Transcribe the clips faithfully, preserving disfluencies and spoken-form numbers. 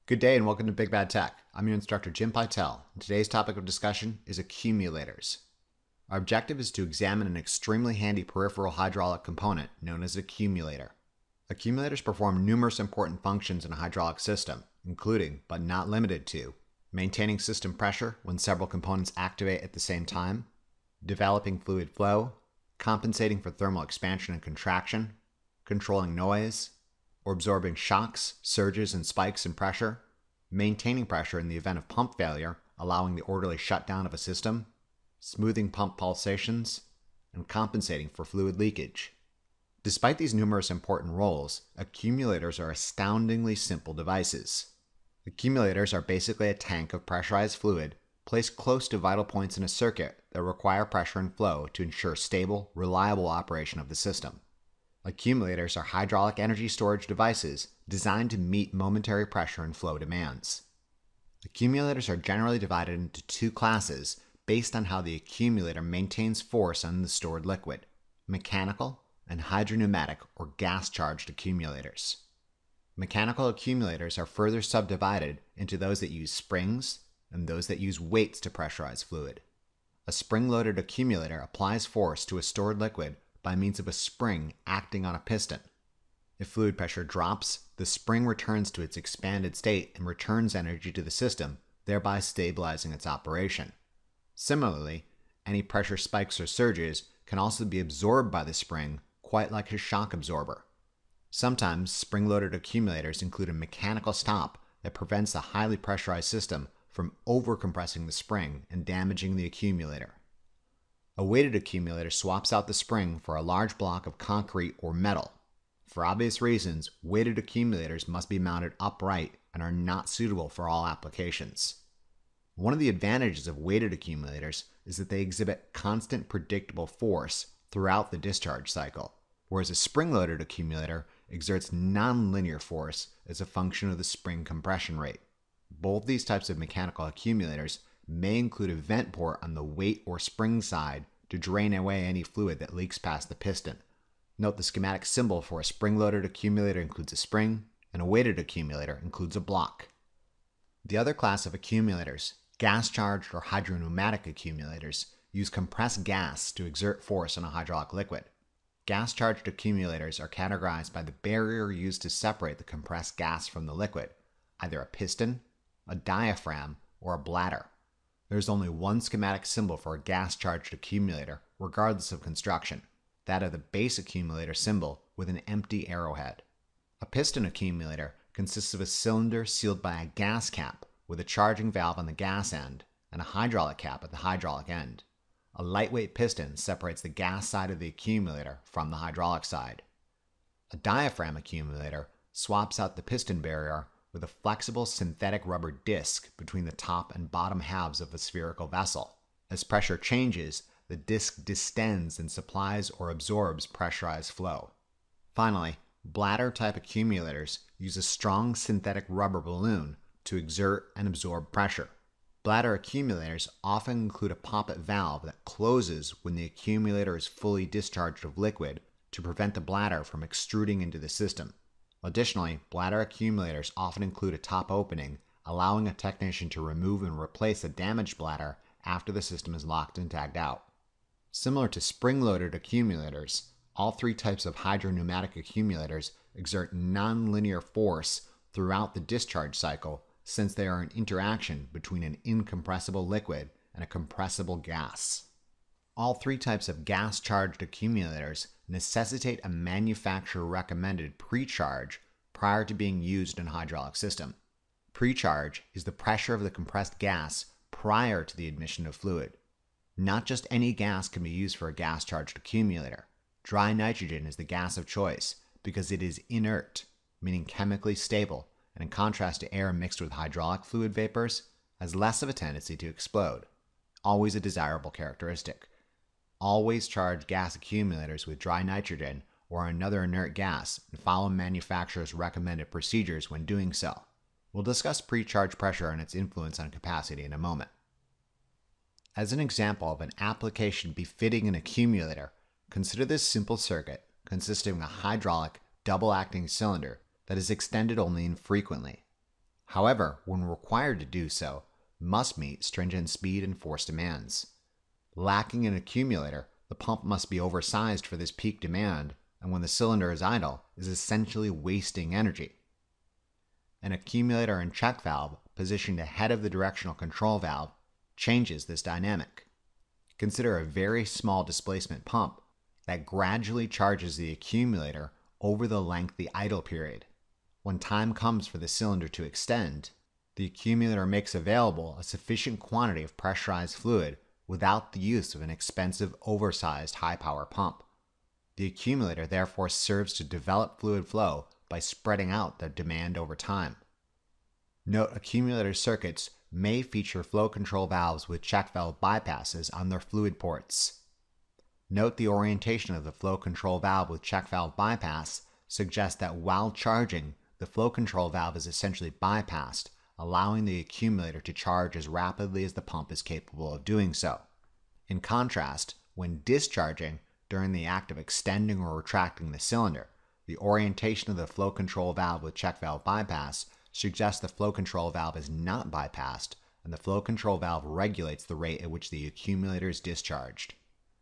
Good day and welcome to Big Bad Tech. I'm your instructor Jim Pytel, and today's topic of discussion is accumulators. Our objective is to examine an extremely handy peripheral hydraulic component known as an accumulator. Accumulators perform numerous important functions in a hydraulic system, including, but not limited to, maintaining system pressure when several components activate at the same time, developing fluid flow, compensating for thermal expansion and contraction, controlling noise, or absorbing shocks, surges, and spikes in pressure, maintaining pressure in the event of pump failure, allowing the orderly shutdown of a system, smoothing pump pulsations, and compensating for fluid leakage. Despite these numerous important roles, accumulators are astoundingly simple devices. Accumulators are basically a tank of pressurized fluid placed close to vital points in a circuit that require pressure and flow to ensure stable, reliable operation of the system. Accumulators are hydraulic energy storage devices designed to meet momentary pressure and flow demands. Accumulators are generally divided into two classes based on how the accumulator maintains force on the stored liquid: mechanical and hydro-pneumatic or gas-charged accumulators. Mechanical accumulators are further subdivided into those that use springs and those that use weights to pressurize fluid. A spring-loaded accumulator applies force to a stored liquid by means of a spring acting on a piston. If fluid pressure drops, the spring returns to its expanded state and returns energy to the system, thereby stabilizing its operation. Similarly, any pressure spikes or surges can also be absorbed by the spring, quite like a shock absorber. Sometimes spring-loaded accumulators include a mechanical stop that prevents a highly pressurized system from overcompressing the spring and damaging the accumulator. A weighted accumulator swaps out the spring for a large block of concrete or metal. For obvious reasons, weighted accumulators must be mounted upright and are not suitable for all applications. One of the advantages of weighted accumulators is that they exhibit constant predictable force throughout the discharge cycle, whereas a spring-loaded accumulator exerts nonlinear force as a function of the spring compression rate. Both these types of mechanical accumulators may include a vent port on the weight or spring side to drain away any fluid that leaks past the piston. Note the schematic symbol for a spring-loaded accumulator includes a spring, and a weighted accumulator includes a block. The other class of accumulators, gas-charged or hydro-pneumatic accumulators, use compressed gas to exert force on a hydraulic liquid. Gas-charged accumulators are categorized by the barrier used to separate the compressed gas from the liquid, either a piston, a diaphragm, or a bladder. There is only one schematic symbol for a gas-charged accumulator, regardless of construction, that of the base accumulator symbol with an empty arrowhead. A piston accumulator consists of a cylinder sealed by a gas cap with a charging valve on the gas end and a hydraulic cap at the hydraulic end. A lightweight piston separates the gas side of the accumulator from the hydraulic side. A diaphragm accumulator swaps out the piston barrier with a flexible synthetic rubber disc between the top and bottom halves of a spherical vessel. As pressure changes, the disc distends and supplies or absorbs pressurized flow. Finally, bladder-type accumulators use a strong synthetic rubber balloon to exert and absorb pressure. Bladder accumulators often include a poppet valve that closes when the accumulator is fully discharged of liquid to prevent the bladder from extruding into the system. Additionally, bladder accumulators often include a top opening, allowing a technician to remove and replace a damaged bladder after the system is locked and tagged out. Similar to spring-loaded accumulators, all three types of hydro-pneumatic accumulators exert nonlinear force throughout the discharge cycle, since they are an interaction between an incompressible liquid and a compressible gas. All three types of gas-charged accumulators necessitate a manufacturer-recommended precharge prior to being used in a hydraulic system. Precharge is the pressure of the compressed gas prior to the admission of fluid. Not just any gas can be used for a gas-charged accumulator. Dry nitrogen is the gas of choice because it is inert, meaning chemically stable, and in contrast to air mixed with hydraulic fluid vapors, has less of a tendency to explode. Always a desirable characteristic. Always charge gas accumulators with dry nitrogen or another inert gas and follow manufacturers' recommended procedures when doing so. We'll discuss precharge pressure and its influence on capacity in a moment. As an example of an application befitting an accumulator, consider this simple circuit consisting of a hydraulic double-acting cylinder that is extended only infrequently. However, when required to do so, must meet stringent speed and force demands. Lacking an accumulator, the pump must be oversized for this peak demand, and when the cylinder is idle, is essentially wasting energy. An accumulator and check valve positioned ahead of the directional control valve changes this dynamic. Consider a very small displacement pump that gradually charges the accumulator over the length of the idle period. When time comes for the cylinder to extend, the accumulator makes available a sufficient quantity of pressurized fluid without the use of an expensive, oversized, high-power pump. The accumulator therefore serves to develop fluid flow by spreading out the demand over time. Note accumulator circuits may feature flow control valves with check valve bypasses on their fluid ports. Note the orientation of the flow control valve with check valve bypass suggests that while charging, the flow control valve is essentially bypassed, allowing the accumulator to charge as rapidly as the pump is capable of doing so. In contrast, when discharging, during the act of extending or retracting the cylinder, the orientation of the flow control valve with check valve bypass suggests the flow control valve is not bypassed, and the flow control valve regulates the rate at which the accumulator is discharged.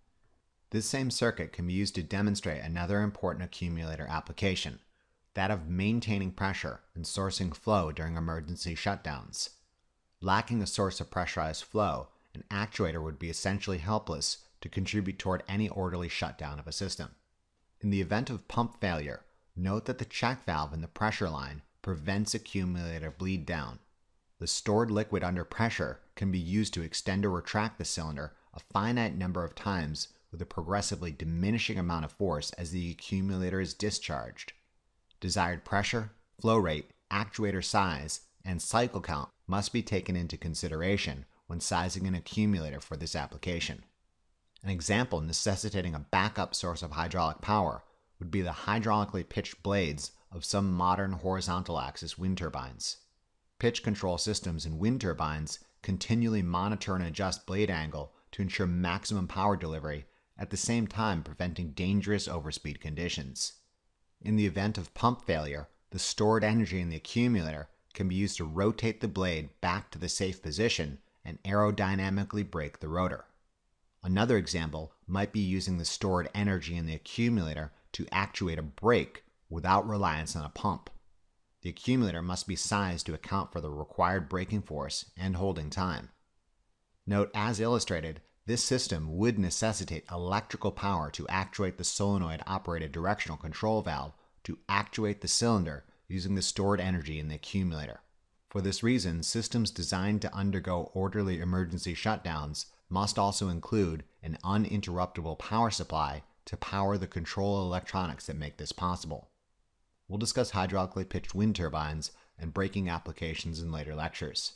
This same circuit can be used to demonstrate another important accumulator application, that of maintaining pressure and sourcing flow during emergency shutdowns. Lacking a source of pressurized flow, an actuator would be essentially helpless to contribute toward any orderly shutdown of a system. In the event of pump failure, note that the check valve in the pressure line prevents accumulator bleed down. The stored liquid under pressure can be used to extend or retract the cylinder a finite number of times with a progressively diminishing amount of force as the accumulator is discharged. Desired pressure, flow rate, actuator size, and cycle count must be taken into consideration when sizing an accumulator for this application. An example necessitating a backup source of hydraulic power would be the hydraulically pitched blades of some modern horizontal axis wind turbines. Pitch control systems in wind turbines continually monitor and adjust blade angle to ensure maximum power delivery, at the same time preventing dangerous overspeed conditions. In the event of pump failure, the stored energy in the accumulator can be used to rotate the blade back to the safe position and aerodynamically brake the rotor. Another example might be using the stored energy in the accumulator to actuate a brake without reliance on a pump. The accumulator must be sized to account for the required braking force and holding time. Note, as illustrated, this system would necessitate electrical power to actuate the solenoid-operated directional control valve to actuate the cylinder using the stored energy in the accumulator. For this reason, systems designed to undergo orderly emergency shutdowns must also include an uninterruptible power supply to power the control electronics that make this possible. We'll discuss hydraulically pitched wind turbines and braking applications in later lectures.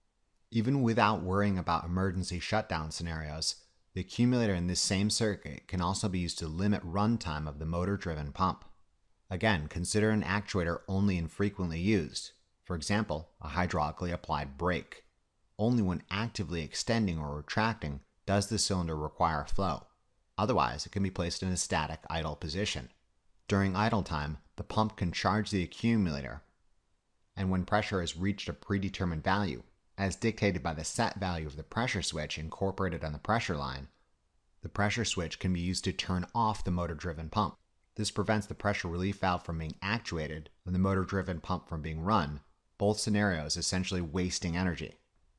Even without worrying about emergency shutdown scenarios, the accumulator in this same circuit can also be used to limit runtime of the motor-driven pump. Again, consider an actuator only infrequently used, for example, a hydraulically applied brake. Only when actively extending or retracting does the cylinder require flow. Otherwise, it can be placed in a static idle position. During idle time, the pump can charge the accumulator, and when pressure has reached a predetermined value, as dictated by the set value of the pressure switch incorporated on the pressure line, the pressure switch can be used to turn off the motor-driven pump. This prevents the pressure relief valve from being actuated and the motor-driven pump from being run, both scenarios essentially wasting energy.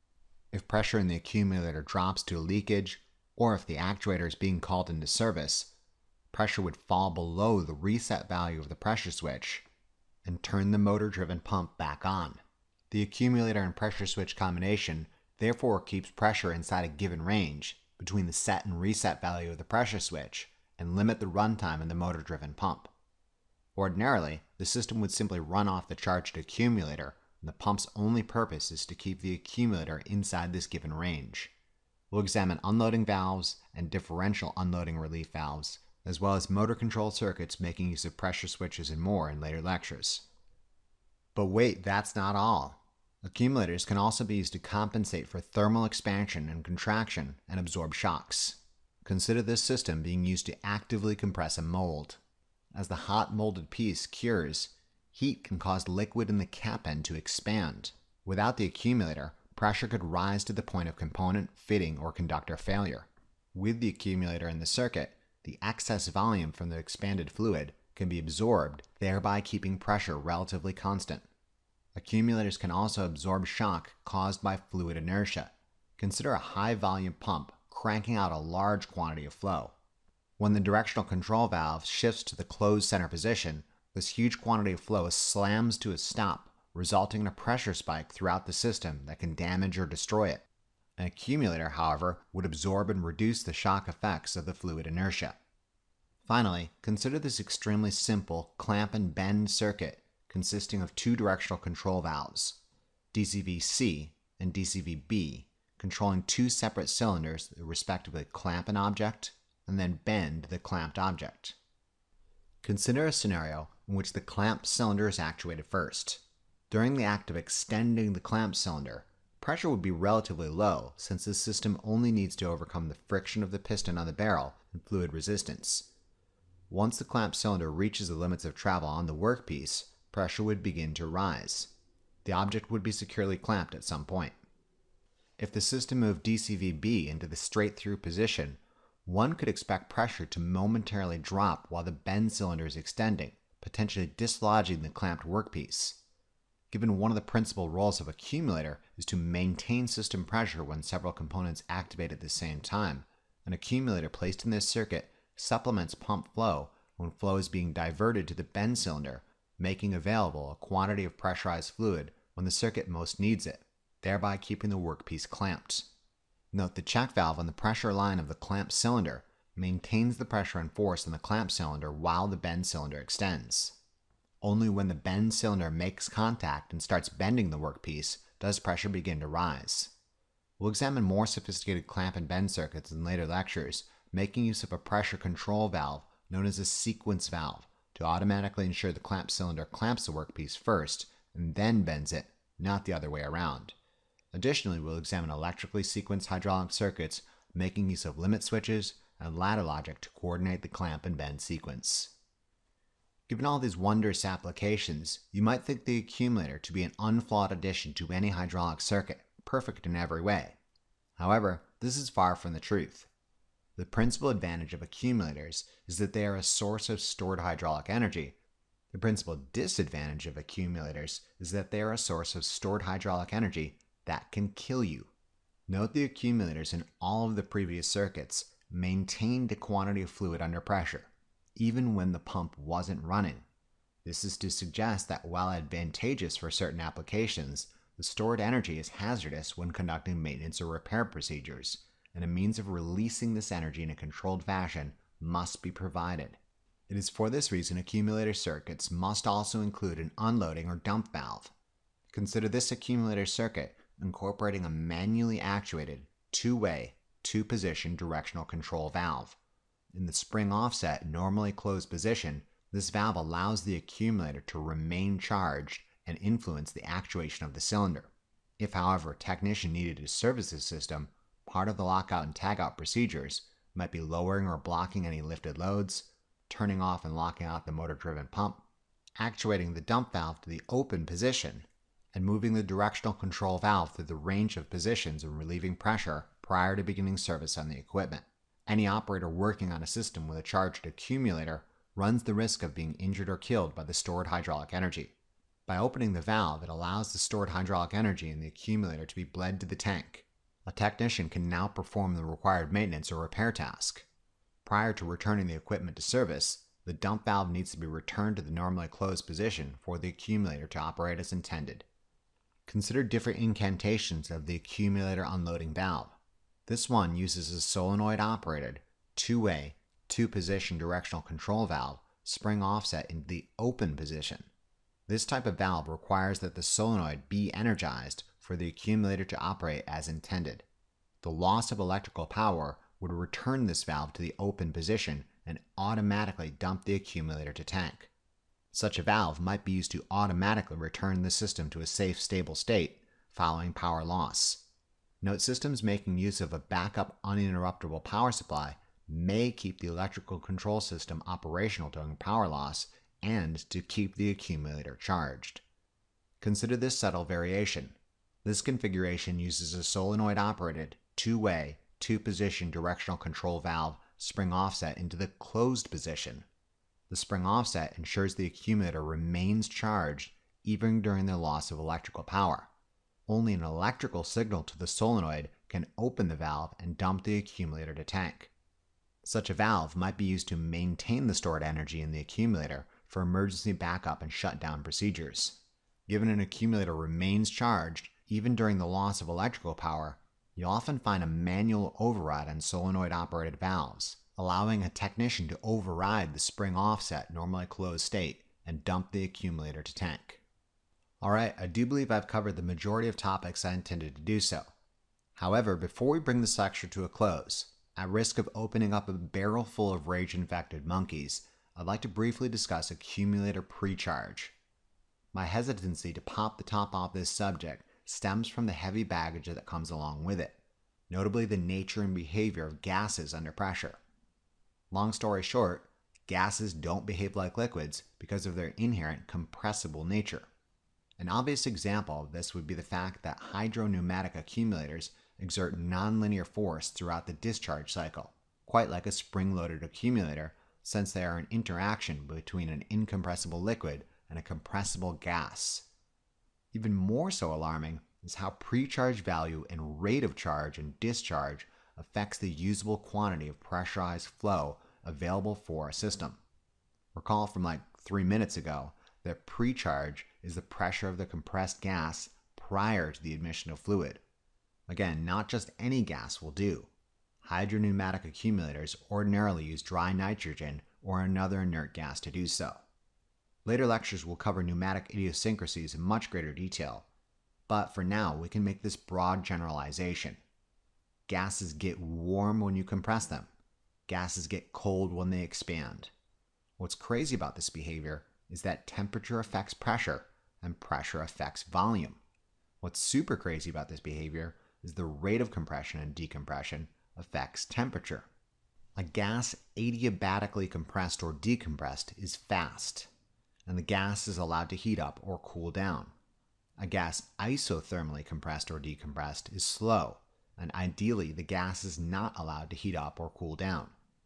If pressure in the accumulator drops to a leakage, or if the actuator is being called into service, pressure would fall below the reset value of the pressure switch and turn the motor-driven pump back on. The accumulator and pressure switch combination therefore keeps pressure inside a given range between the set and reset value of the pressure switch and limit the runtime in the motor-driven pump. Ordinarily, the system would simply run off the charged accumulator, and the pump's only purpose is to keep the accumulator inside this given range. We'll examine unloading valves and differential unloading relief valves, as well as motor control circuits making use of pressure switches and more in later lectures. But wait, that's not all. Accumulators can also be used to compensate for thermal expansion and contraction and absorb shocks. Consider this system being used to actively compress a mold. As the hot molded piece cures, heat can cause liquid in the cap end to expand. Without the accumulator, pressure could rise to the point of component, fitting, or conductor failure. With the accumulator in the circuit, the excess volume from the expanded fluid can be absorbed, thereby keeping pressure relatively constant. Accumulators can also absorb shock caused by fluid inertia. Consider a high-volume pump cranking out a large quantity of flow. When the directional control valve shifts to the closed center position, this huge quantity of flow slams to a stop, resulting in a pressure spike throughout the system that can damage or destroy it. An accumulator, however, would absorb and reduce the shock effects of the fluid inertia. Finally, consider this extremely simple clamp and bend circuit consisting of two directional control valves, D C V C and D C V B, controlling two separate cylinders that respectively clamp an object and then bend the clamped object. Consider a scenario in which the clamp cylinder is actuated first. During the act of extending the clamp cylinder, pressure would be relatively low since the system only needs to overcome the friction of the piston on the barrel and fluid resistance. Once the clamp cylinder reaches the limits of travel on the workpiece, pressure would begin to rise. The object would be securely clamped at some point. If the system moved D C V B into the straight-through position, one could expect pressure to momentarily drop while the bend cylinder is extending, potentially dislodging the clamped workpiece. Given one of the principal roles of accumulator is to maintain system pressure when several components activate at the same time, an accumulator placed in this circuit supplements pump flow when flow is being diverted to the bend cylinder, making available a quantity of pressurized fluid when the circuit most needs it, thereby keeping the workpiece clamped. Note the check valve on the pressure line of the clamp cylinder maintains the pressure and force on the clamp cylinder while the bend cylinder extends. Only when the bend cylinder makes contact and starts bending the workpiece does pressure begin to rise. We'll examine more sophisticated clamp and bend circuits in later lectures, making use of a pressure control valve known as a sequence valve to automatically ensure the clamp cylinder clamps the workpiece first and then bends it, not the other way around. Additionally, we'll examine electrically sequenced hydraulic circuits, making use of limit switches and ladder logic to coordinate the clamp and bend sequence. Given all these wondrous applications, you might think the accumulator to be an unflawed addition to any hydraulic circuit, perfect in every way. However, this is far from the truth. The principal advantage of accumulators is that they are a source of stored hydraulic energy. The principal disadvantage of accumulators is that they are a source of stored hydraulic energy that can kill you. Note the accumulators in all of the previous circuits maintained a quantity of fluid under pressure, even when the pump wasn't running. This is to suggest that while advantageous for certain applications, the stored energy is hazardous when conducting maintenance or repair procedures, and a means of releasing this energy in a controlled fashion must be provided. It is for this reason accumulator circuits must also include an unloading or dump valve. Consider this accumulator circuit incorporating a manually actuated, two-way, two-position directional control valve. In the spring offset, normally closed position, this valve allows the accumulator to remain charged and influence the actuation of the cylinder. If, however, a technician needed to service the system, part of the lockout and tagout procedures might be lowering or blocking any lifted loads, turning off and locking out the motor-driven pump, actuating the dump valve to the open position, and moving the directional control valve through the range of positions and relieving pressure prior to beginning service on the equipment. Any operator working on a system with a charged accumulator runs the risk of being injured or killed by the stored hydraulic energy. By opening the valve, it allows the stored hydraulic energy in the accumulator to be bled to the tank. A technician can now perform the required maintenance or repair task. Prior to returning the equipment to service, the dump valve needs to be returned to the normally closed position for the accumulator to operate as intended. Consider different incantations of the accumulator unloading valve. This one uses a solenoid-operated, two-way, two-position directional control valve, spring offset into the open position. This type of valve requires that the solenoid be energized for the accumulator to operate as intended. The loss of electrical power would return this valve to the open position and automatically dump the accumulator to tank. Such a valve might be used to automatically return the system to a safe, stable state following power loss. Note systems making use of a backup uninterruptible power supply may keep the electrical control system operational during power loss and to keep the accumulator charged. Consider this subtle variation. This configuration uses a solenoid-operated, two-way, two-position directional control valve spring offset into the closed position. The spring offset ensures the accumulator remains charged even during the loss of electrical power. Only an electrical signal to the solenoid can open the valve and dump the accumulator to tank. Such a valve might be used to maintain the stored energy in the accumulator for emergency backup and shutdown procedures. Given an accumulator remains charged, even during the loss of electrical power, you'll often find a manual override on solenoid-operated valves, allowing a technician to override the spring offset normally closed state and dump the accumulator to tank. Alright, I do believe I've covered the majority of topics I intended to do so. However, before we bring this lecture to a close, at risk of opening up a barrel full of rage-infected monkeys, I'd like to briefly discuss accumulator precharge. My hesitancy to pop the top off this subject stems from the heavy baggage that comes along with it, notably the nature and behavior of gases under pressure. Long story short, gases don't behave like liquids because of their inherent compressible nature. An obvious example of this would be the fact that hydro-pneumatic accumulators exert nonlinear force throughout the discharge cycle, quite like a spring-loaded accumulator, since they are an interaction between an incompressible liquid and a compressible gas. Even more so alarming is how precharge value and rate of charge and discharge affects the usable quantity of pressurized flow available for a system. Recall from like three minutes ago that precharge is the pressure of the compressed gas prior to the admission of fluid. Again, not just any gas will do. Hydro-pneumatic accumulators ordinarily use dry nitrogen or another inert gas to do so. Later lectures will cover pneumatic idiosyncrasies in much greater detail, but for now we can make this broad generalization. Gases get warm when you compress them. Gases get cold when they expand. What's crazy about this behavior is that temperature affects pressure and pressure affects volume. What's super crazy about this behavior is the rate of compression and decompression affects temperature. A gas adiabatically compressed or decompressed is fast, and the gas is allowed to heat up or cool down. A gas isothermally compressed or decompressed is slow, and ideally the gas is not allowed to heat up or cool down.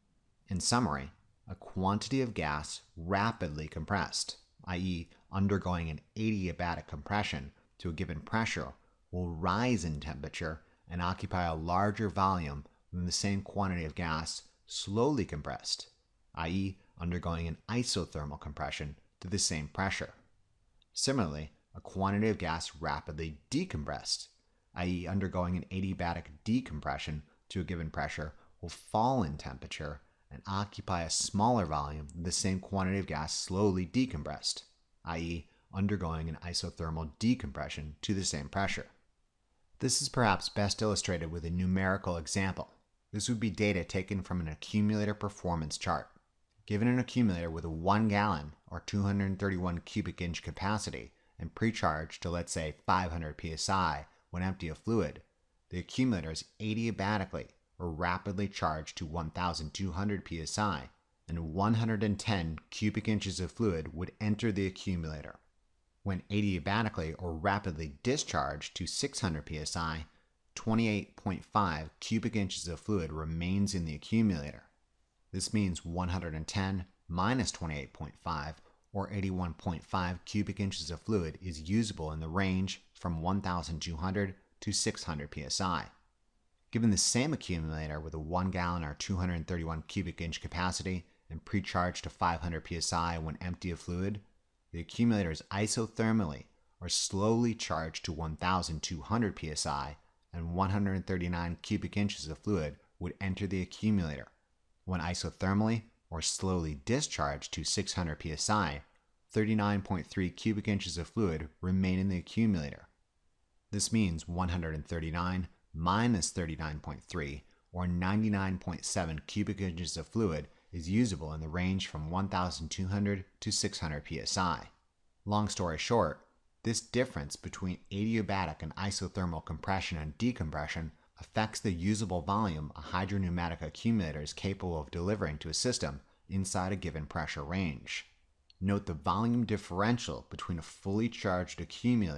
In summary, a quantity of gas rapidly compressed, that is undergoing an adiabatic compression to a given pressure, will rise in temperature and occupy a larger volume than the same quantity of gas slowly compressed, that is undergoing an isothermal compression to the same pressure. Similarly, a quantity of gas rapidly decompressed, that is undergoing an adiabatic decompression to a given pressure, will fall in temperature and occupy a smaller volume than the same quantity of gas slowly decompressed, that is undergoing an isothermal decompression to the same pressure. This is perhaps best illustrated with a numerical example. This would be data taken from an accumulator performance chart. Given an accumulator with a one gallon or two hundred thirty-one cubic inch capacity and precharged to, let's say, five hundred P S I when empty of fluid, the accumulator is adiabatically or rapidly charged to one thousand two hundred P S I, and one hundred ten cubic inches of fluid would enter the accumulator. When adiabatically or rapidly discharged to six hundred P S I, twenty-eight point five cubic inches of fluid remains in the accumulator. This means one hundred ten minus twenty-eight point five, or eighty-one point five cubic inches of fluid, is usable in the range from one thousand two hundred to six hundred P S I. Given the same accumulator with a one gallon or two hundred thirty-one cubic inch capacity and precharged to five hundred P S I when empty of fluid, the accumulator is isothermally or slowly charged to one thousand two hundred P S I, and one hundred thirty-nine cubic inches of fluid would enter the accumulator. When isothermally or slowly discharged to six hundred P S I, thirty-nine point three cubic inches of fluid remain in the accumulator. This means one hundred thirty-nine minus thirty-nine point three, or ninety-nine point seven cubic inches of fluid, is usable in the range from one thousand two hundred to six hundred P S I. Long story short, this difference between adiabatic and isothermal compression and decompression affects the usable volume a hydro-pneumatic accumulator is capable of delivering to a system inside a given pressure range. Note the volume differential between a fully charged accumulator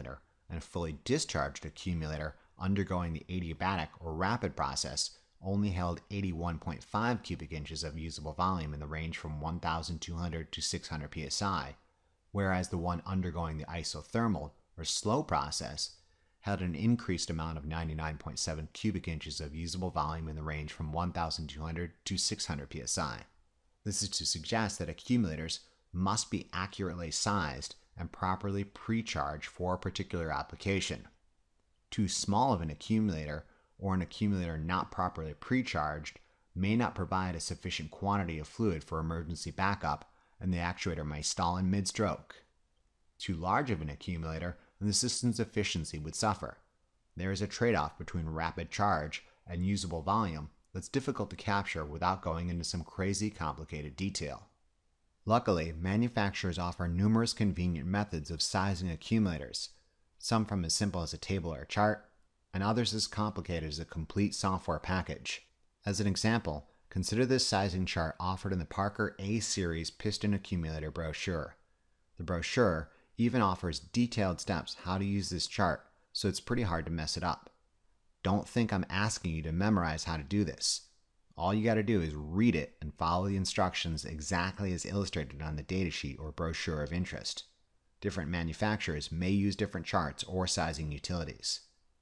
and a fully discharged accumulator undergoing the adiabatic or rapid process only held eighty-one point five cubic inches of usable volume in the range from one thousand two hundred to six hundred P S I, whereas the one undergoing the isothermal or slow process held an increased amount of ninety-nine point seven cubic inches of usable volume in the range from one thousand two hundred to six hundred P S I. This is to suggest that accumulators must be accurately sized and properly precharged for a particular application. Too small of an accumulator or an accumulator not properly precharged may not provide a sufficient quantity of fluid for emergency backup, and the actuator may stall in mid-stroke. Too large of an accumulator, and the system's efficiency would suffer. There is a trade-off between rapid charge and usable volume that's difficult to capture without going into some crazy complicated detail. Luckily, manufacturers offer numerous convenient methods of sizing accumulators, some from as simple as a table or a chart, and others as complicated as a complete software package. As an example, consider this sizing chart offered in the Parker A-Series piston accumulator brochure. The brochure even offers detailed steps how to use this chart, so it's pretty hard to mess it up. Don't think I'm asking you to memorize how to do this. All you got to do is read it and follow the instructions exactly as illustrated on the datasheet or brochure of interest. Different manufacturers may use different charts or sizing utilities.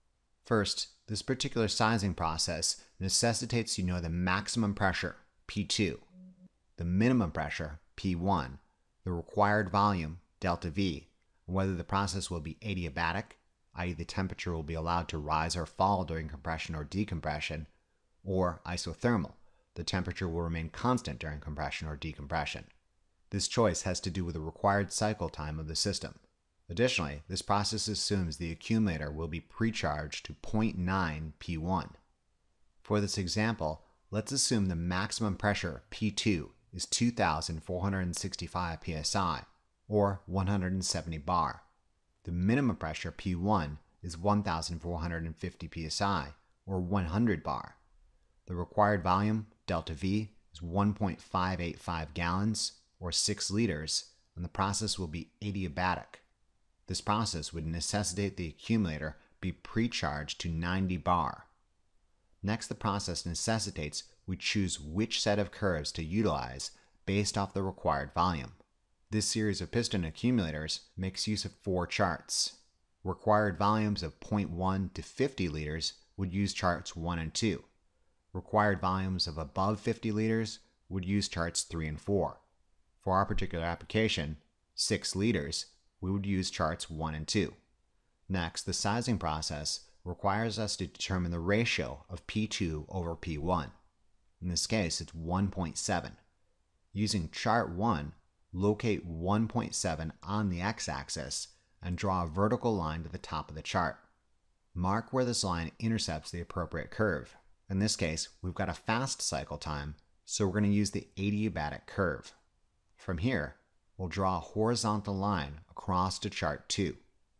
First, this particular sizing process necessitates you know the maximum pressure, P two, the minimum pressure, P one, the required volume, delta V, and whether the process will be adiabatic, that is the temperature will be allowed to rise or fall during compression or decompression, or isothermal, the temperature will remain constant during compression or decompression. This choice has to do with the required cycle time of the system. Additionally, this process assumes the accumulator will be precharged to zero point nine P one. For this example, let's assume the maximum pressure, P two, is two thousand four hundred sixty-five P S I, or one hundred seventy bar. The minimum pressure, P one, is one thousand four hundred fifty P S I, or one hundred bar. The required volume, delta V, is one point five eight five gallons, or six liters, and the process will be adiabatic. This process would necessitate the accumulator be precharged to ninety bar. Next, the process necessitates we choose which set of curves to utilize based off the required volume. This series of piston accumulators makes use of four charts. Required volumes of zero point one to fifty liters would use charts one and two. Required volumes of above fifty liters would use charts three and four. For our particular application, six liters, we would use charts one and two. Next, the sizing process requires us to determine the ratio of P two over P one. In this case, it's one point seven. Using chart one, locate one point seven on the x-axis and draw a vertical line to the top of the chart. Mark where this line intercepts the appropriate curve. In this case, we've got a fast cycle time, so we're going to use the adiabatic curve. From here, we'll draw a horizontal line across to chart two.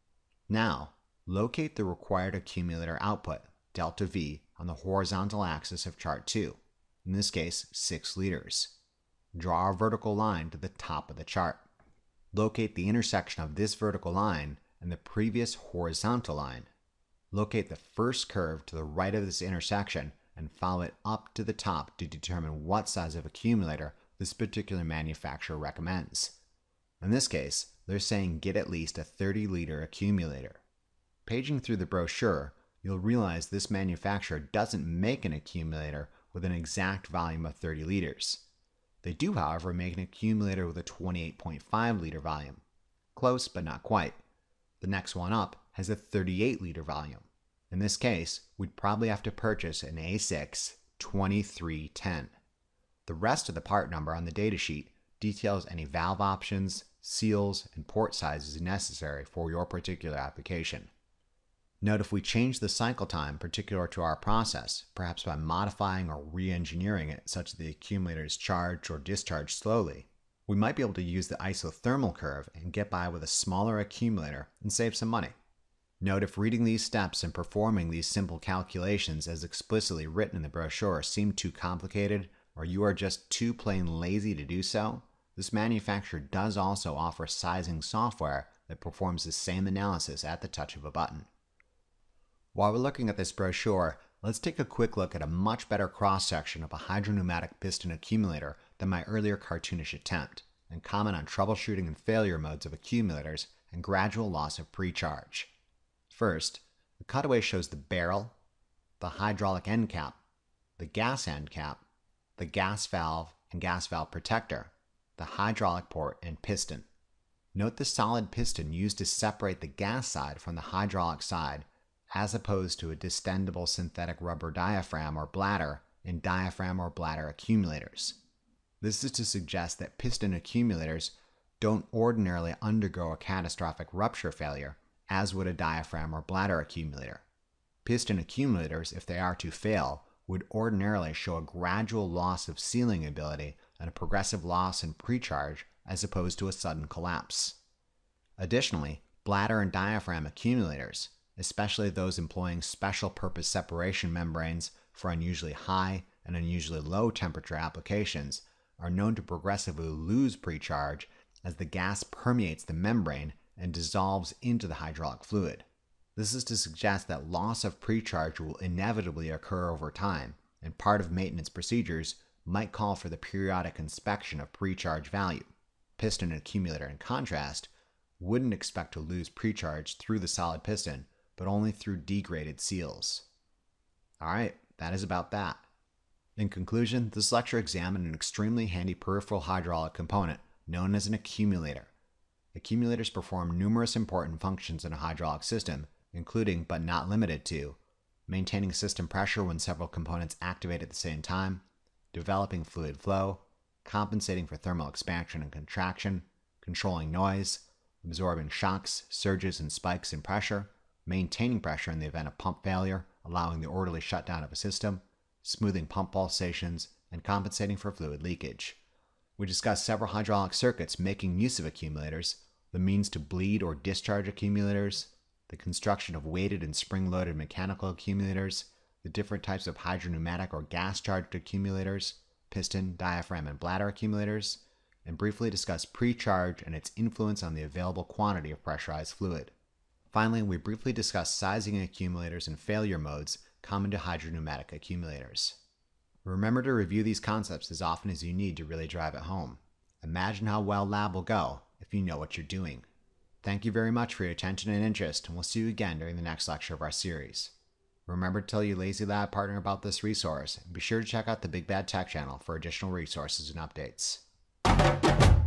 Now, locate the required accumulator output, delta V, on the horizontal axis of chart two, in this case, six liters. Draw a vertical line to the top of the chart. Locate the intersection of this vertical line and the previous horizontal line. Locate the first curve to the right of this intersection and follow it up to the top to determine what size of accumulator this particular manufacturer recommends. In this case, they're saying get at least a thirty liter accumulator. Paging through the brochure, you'll realize this manufacturer doesn't make an accumulator with an exact volume of thirty liters. They do, however, make an accumulator with a twenty-eight point five liter volume. Close, but not quite. The next one up has a thirty-eight liter volume. In this case, we'd probably have to purchase an A six twenty-three ten. The rest of the part number on the datasheet details any valve options, seals, and port sizes necessary for your particular application. Note if we change the cycle time particular to our process, perhaps by modifying or re-engineering it such that the accumulator is charged or discharged slowly, we might be able to use the isothermal curve and get by with a smaller accumulator and save some money. Note if reading these steps and performing these simple calculations as explicitly written in the brochure seem too complicated, or you are just too plain lazy to do so, this manufacturer does also offer sizing software that performs the same analysis at the touch of a button. While we're looking at this brochure, let's take a quick look at a much better cross-section of a hydro-pneumatic piston accumulator than my earlier cartoonish attempt, and comment on troubleshooting and failure modes of accumulators and gradual loss of precharge. First, the cutaway shows the barrel, the hydraulic end cap, the gas end cap, the gas valve and gas valve protector, the hydraulic port, and piston. Note the solid piston used to separate the gas side from the hydraulic side, as opposed to a distendable synthetic rubber diaphragm or bladder in diaphragm or bladder accumulators. This is to suggest that piston accumulators don't ordinarily undergo a catastrophic rupture failure, as would a diaphragm or bladder accumulator. Piston accumulators, if they are to fail, would ordinarily show a gradual loss of sealing ability and a progressive loss in precharge as opposed to a sudden collapse. Additionally, bladder and diaphragm accumulators, especially those employing special purpose separation membranes for unusually high and unusually low temperature applications, are known to progressively lose precharge as the gas permeates the membrane and dissolves into the hydraulic fluid. This is to suggest that loss of precharge will inevitably occur over time, and part of maintenance procedures might call for the periodic inspection of precharge value. Piston accumulator, in contrast, wouldn't expect to lose precharge through the solid piston, but only through degraded seals. Alright, that is about that. In conclusion, this lecture examined an extremely handy peripheral hydraulic component known as an accumulator. Accumulators perform numerous important functions in a hydraulic system, including, but not limited to, maintaining system pressure when several components activate at the same time, developing fluid flow, compensating for thermal expansion and contraction, controlling noise, absorbing shocks, surges, and spikes in pressure, maintaining pressure in the event of pump failure, allowing the orderly shutdown of a system, smoothing pump pulsations, and compensating for fluid leakage. We discussed several hydraulic circuits making use of accumulators, the means to bleed or discharge accumulators, the construction of weighted and spring-loaded mechanical accumulators, the different types of hydro-pneumatic or gas-charged accumulators, piston, diaphragm, and bladder accumulators, and briefly discussed precharge and its influence on the available quantity of pressurized fluid. Finally, we briefly discussed sizing accumulators and failure modes common to hydro-pneumatic accumulators. Remember to review these concepts as often as you need to really drive it home. Imagine how well lab will go if you know what you're doing. Thank you very much for your attention and interest, and we'll see you again during the next lecture of our series. Remember to tell your Lazy Lab partner about this resource, and be sure to check out the Big Bad Tech channel for additional resources and updates.